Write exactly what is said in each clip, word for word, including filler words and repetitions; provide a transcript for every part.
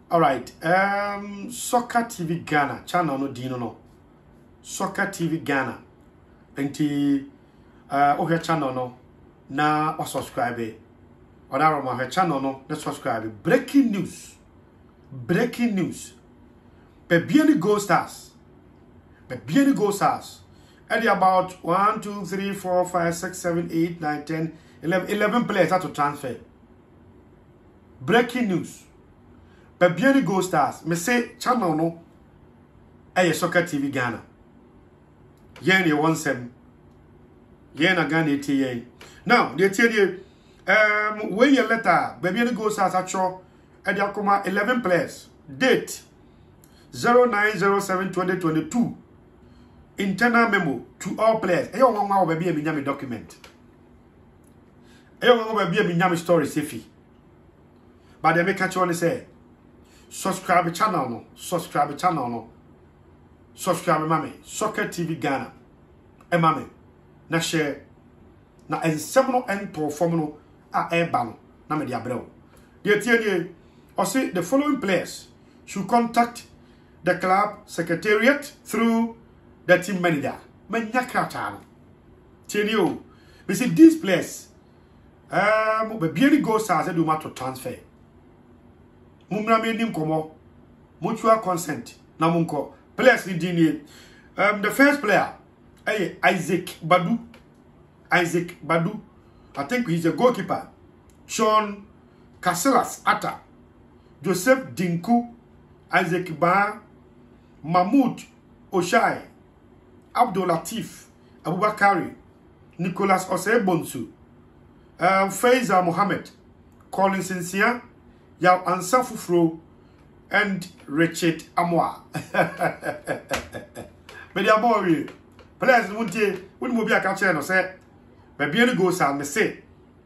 All right. Um, Soccer T V Ghana channel no dino no. Soccer T V Ghana. Enti uh okay channel no na o subscribe. Oda my channel no na subscribe. Breaking news. Breaking news. Bebiani Goldstars. Bebiani Goldstars. At about one, two, three, four, five, six, seven, eight, nine, ten, eleven, eleven players had to transfer. Breaking news. Bebiani Goldstars. Me say channel no. Aye Soccer T V Ghana. Yen ye one seven. Yen a Ghana eighty yen. Now, they tell you, um, when your letter, Bebiani Goldstars actual, at the Akuma eleven players. Date zero nine zero seven twenty twenty-two. Internal memo to all players. Ayo mama obebi emi nyame document. Ayo mama obebi emi nyame story safe. But they make catch on say subscribe channel no, subscribe channel no. Subscribe mame, Soccer T V Ghana. E mame. Na share na ensem no ento form no a eba no na me dia brel. Dey tie dey or say the following players should contact the club secretariat through the team manager. Manya krata. Tell you, we see these players. Um, but Bebiani Goldstars do matter transfer. Mumra me nim komo mutual consent. Na munko players ni dini. Um, the first player, hey, Isaac Badu. Isaac Badu. I think he's a goalkeeper. Sean Casillas Atta. Joseph Dinku. Isaac Ba. Mahmoud Oshai. Abdul Latif, Abubakari, Nicholas Osebonsu, um, Faiza Mohammed, Colin Sincere, Yao Ansafufro, and Richard Amwa. Media boy, players won't you, wouldn't be a catcher and say, Bebiani Goldstars, me say,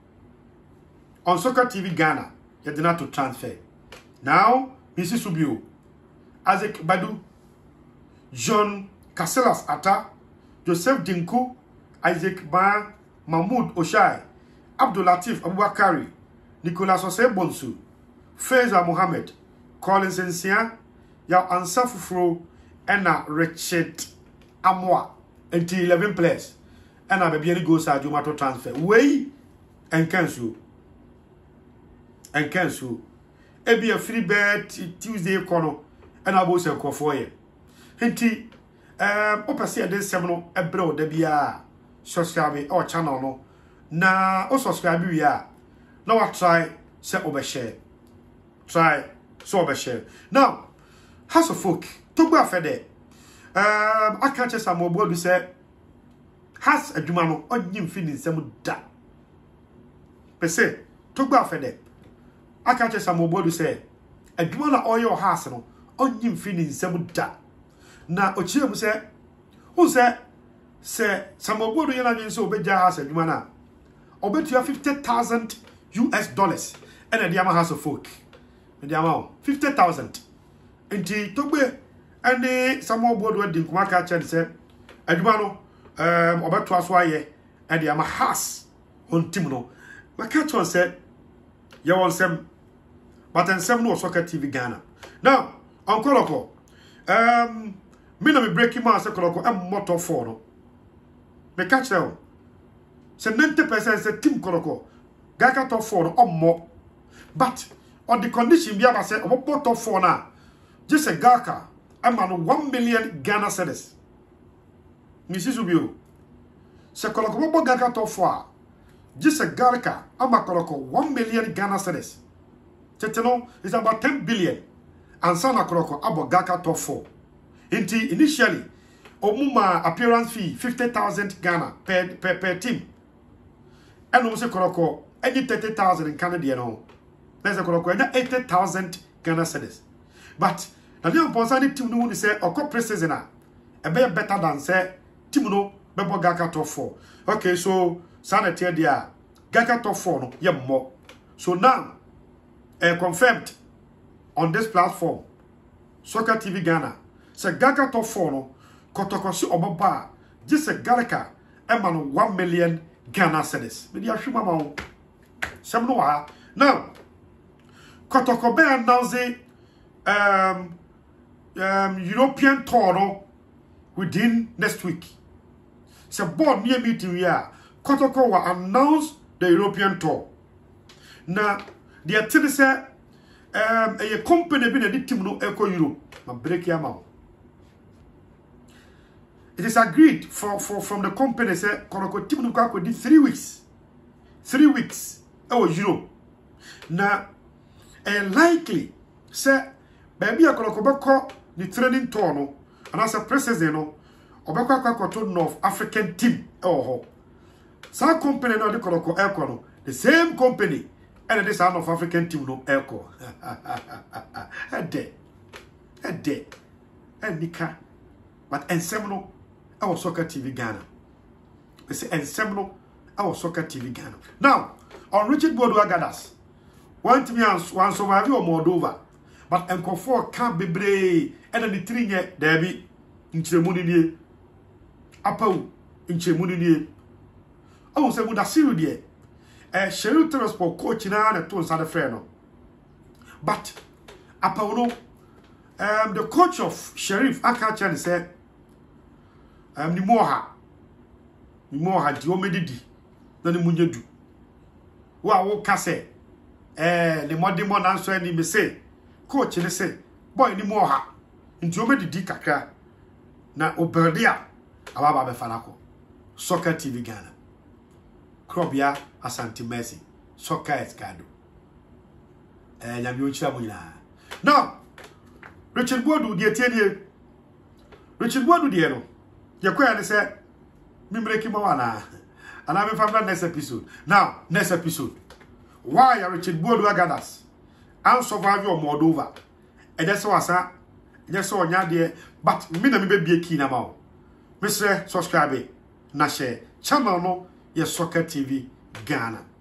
on Soccer T V Ghana, you did not to transfer. Now, Missus Subio, Isaac Badu, John Casillas Atta, Joseph Dinku, Isaac Ba, Mahmoud Oshai, Abdul Latif Abubakari, Nicholas Osebonsu, Faiza Mohammed, Colin Sincere, Yao Ansafufro, and Richard Amwa, until eleven players, and I Bebiani Goldstars Jumato transfer. Way and cancel. And cancel. It be a free bet Tuesday corner, and I was a call for you. Hinty. Um, opa see this seven e bro de bia subscribe our channel no na o subscribe we ya now I try say over share try so over share now has a folk to go afede um I can't just am obo say has adwuma no onyim fini nsem da pe say to go afede I can't just am obo say adwuma na oyo has no onyim fini nsem da na ochie mu se hu se se samobodo yana nyin so obeja house adwuma na obetua fifty thousand U S dollars and the ama house of folk the ama fifty thousand enti togbe and samobodo di nkuma ka che se adwuma no um obetua so aye and the ama house on team no maka chon se ye won sem but ensem no Soccer T V Ghana now on Kotoko um me na me breaking man say Kotoko e motor four no me catch them say ninety percent say team Kotoko Gaka top four no more but on the condition be aba say obo top four na just a Gaka am man one million Ghana cedis Missus Ubio say Kotoko obo Gaka top four just a Gaka am a Kotoko one million Ghana cedis teteno is about ten billion and sana Kotoko abo Gaka top four. Inti initially, Omuma appearance fee fifty thousand Ghana per, per per team. And also Kotoko any thirty thousand in Canada no. There's a Kotoko any eighty thousand Ghana cedis. But the new Ponsani team no say or co preseason a be better than say team no bebo Gaka top four. Okay, so sanity there Gaka top four no yeah more. So now uh, confirmed on this platform Soccer T V Ghana. Se Gaka top four no Kotoko si obaba just a Galaka eman one million Ghana cedis. Me dia hwema ma Sem no ha. Now, Kotoko be announce um, um, European tour no, within next week. So board near meeting here, Kotoko will announce the European tour. Now, the activity say, um, a company been a team no echo Europe. Ma break your mouth. It is agreed for, for from the company say Kotoko team no go did three weeks. Three weeks. Oh, Europe. Now, and likely say, baby, a Kotoko the training tour no, and as a president no, obekwa kwa to North African team. Oh, some company no the Kotoko echo no, the same company. And this North African team no echo. A day. A day. And Nika. But and Semino, our soccer T V Ghana. We say and Semino, our soccer T V Ghana. Now, on Richard Bodua Gadas, one to me one survive or Moldova. But Uncle Four can't be brave. And then the three yet, Debbie, in Chemuni, Apo, in Chemuni. I will say, would I see you there? A Sheriff transport coach in a two side friend. But Apollo, um, the coach of Sheriff Akachan said, um, the Moha, the Moha, the Omedidi, then the Munyedu. Wow, Casse, eh, the Modimon answer and me say, coach, and say, boy, the Moha, into Omedidi Kaka, na Oberdia, Ababa Falako, Soccer T V Ghana. Krobia Asante Mercy. Soccer Escado. And I'm your chamuna. Now, Richard Bodu, dear Teddy. Richard Bodu, dear. Your query said, Mimbreki Mawana. And I'm from next episode. Now, next episode. Why are Richard Bodu Agadas? I'll survive your Moldova. And that's what I said. Yes, so yeah, dear. But me, me be a key now. Mister Subscribe. Na share. Channel no. Yes, Soccer T V Ghana.